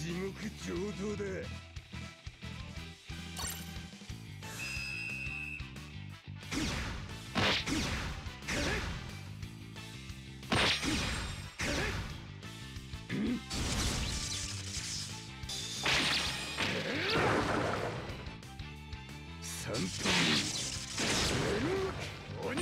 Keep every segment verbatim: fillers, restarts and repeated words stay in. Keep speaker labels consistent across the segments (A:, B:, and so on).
A: 地獄上等だ。三分鬼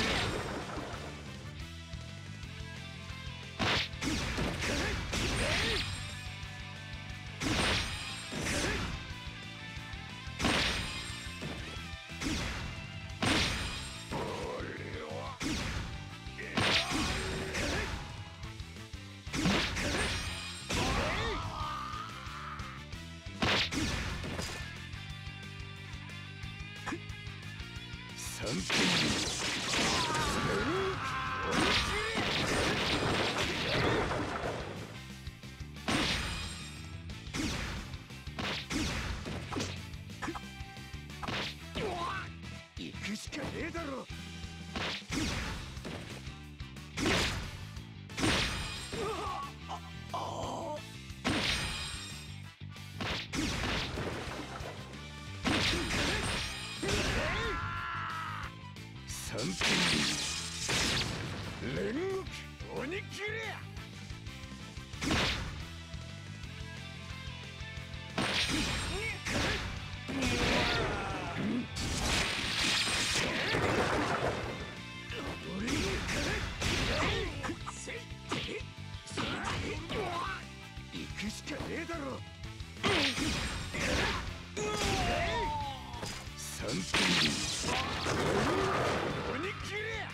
A: 三分行くしかねえだろ。三分煉獄鬼切れ。行くしかねえだろ。三分鬼切れ。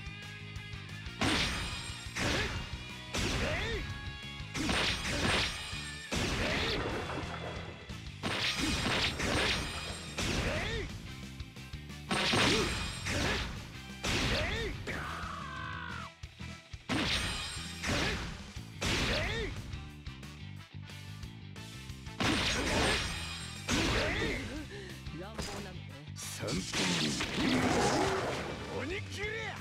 B: 乱暴なのね。
A: 三分鬼切れ。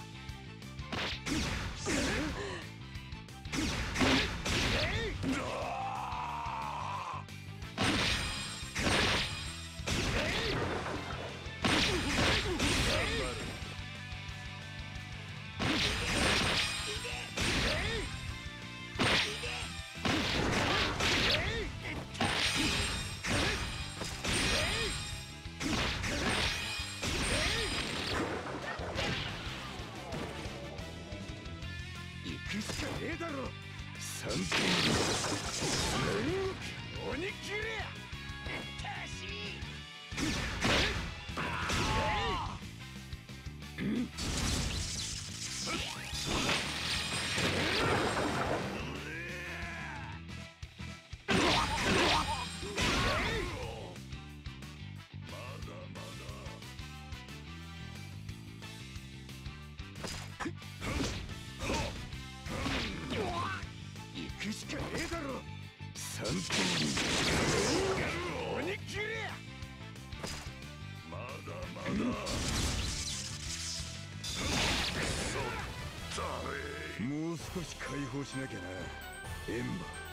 A: 行くしかねえだろ。三分鬼切れ。行くしかねえだろ。三分鬼切れ。まだまだもう少し解放しなきゃな、エンバー。